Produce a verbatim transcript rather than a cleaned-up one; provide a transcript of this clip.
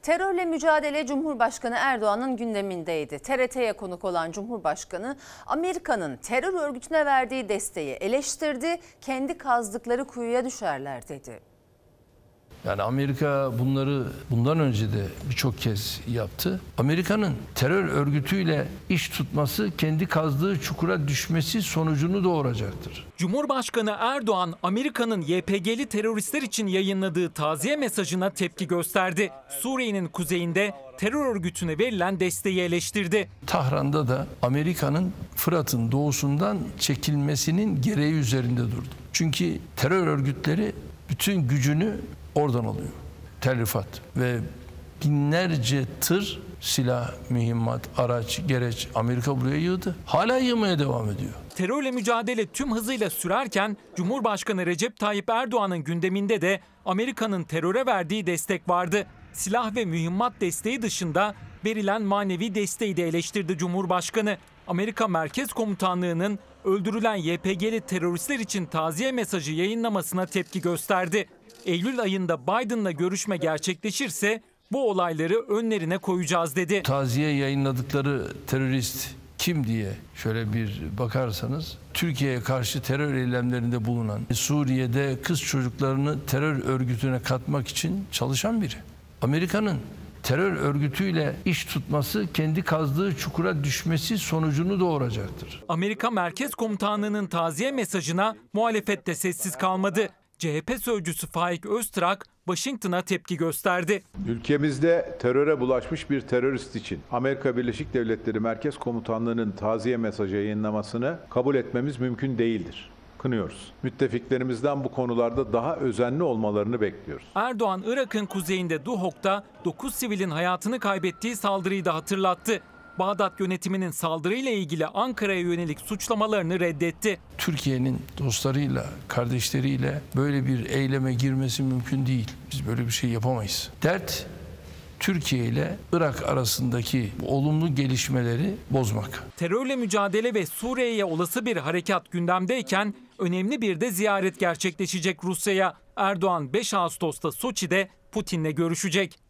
Terörle mücadele Cumhurbaşkanı Erdoğan'ın gündemindeydi. T R T'ye konuk olan Cumhurbaşkanı Amerika'nın terör örgütüne verdiği desteği eleştirdi. Kendi kazdıkları kuyuya düşerler dedi. Yani Amerika bunları bundan önce de birçok kez yaptı. Amerika'nın terör örgütüyle iş tutması kendi kazdığı çukura düşmesi sonucunu doğuracaktır. Cumhurbaşkanı Erdoğan, Amerika'nın Y P G'li teröristler için yayınladığı taziye mesajına tepki gösterdi. Suriye'nin kuzeyinde terör örgütüne verilen desteği eleştirdi. Tahran'da da Amerika'nın Fırat'ın doğusundan çekilmesinin gereği üzerinde durdu. Çünkü terör örgütleri bütün gücünü oradan alıyor. Tel Rifat ve binlerce tır silah, mühimmat, araç, gereç Amerika buraya yığdı. Hala yığmaya devam ediyor. Terörle mücadele tüm hızıyla sürerken Cumhurbaşkanı Recep Tayyip Erdoğan'ın gündeminde de Amerika'nın teröre verdiği destek vardı. Silah ve mühimmat desteği dışında verilen manevi desteği de eleştirdi Cumhurbaşkanı. Amerika Merkez Komutanlığı'nın öldürülen Y P G'li teröristler için taziye mesajı yayınlamasına tepki gösterdi. Eylül ayında Biden'la görüşme gerçekleşirse bu olayları önlerine koyacağız dedi. Taziye yayınladıkları terörist kim diye şöyle bir bakarsanız, Türkiye'ye karşı terör eylemlerinde bulunan, Suriye'de kız çocuklarını terör örgütüne katmak için çalışan biri. Amerika'nın terör örgütüyle iş tutması kendi kazdığı çukura düşmesi sonucunu doğuracaktır. Amerika Merkez Komutanlığı'nın taziye mesajına muhalefet de sessiz kalmadı. C H P sözcüsü Faik Öztrak Washington'a tepki gösterdi. Ülkemizde teröre bulaşmış bir terörist için Amerika Birleşik Devletleri Merkez Komutanlığı'nın taziye mesajı yayınlamasını kabul etmemiz mümkün değildir. Kınıyoruz. Müttefiklerimizden bu konularda daha özenli olmalarını bekliyoruz. Erdoğan, Irak'ın kuzeyinde Duhok'ta dokuz sivilin hayatını kaybettiği saldırıyı da hatırlattı. Bağdat yönetiminin saldırıyla ilgili Ankara'ya yönelik suçlamalarını reddetti. Türkiye'nin dostlarıyla, kardeşleriyle böyle bir eyleme girmesi mümkün değil. Biz böyle bir şey yapamayız. Dert Türkiye ile Irak arasındaki olumlu gelişmeleri bozmak. Terörle mücadele ve Suriye'ye olası bir harekat gündemdeyken önemli bir de ziyaret gerçekleşecek Rusya'ya. Erdoğan beş Ağustos'ta Soçi'de Putin'le görüşecek.